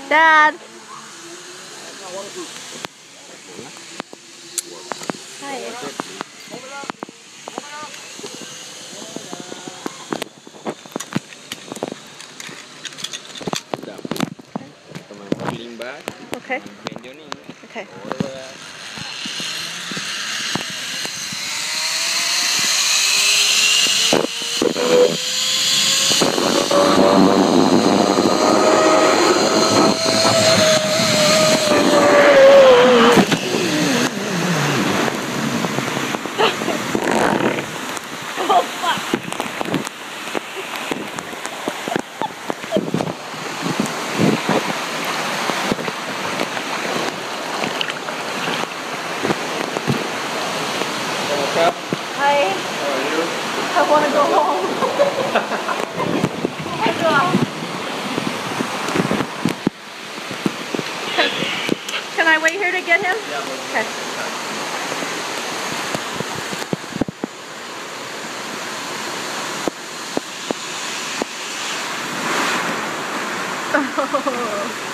Dad. Hi. Lean back. Okay. Bend your knee. Okay. All the way up. Oh fuck. Hi. How are you? I want to go home. Oh my god. Can I wait here to get him? Yeah. Okay. Oh.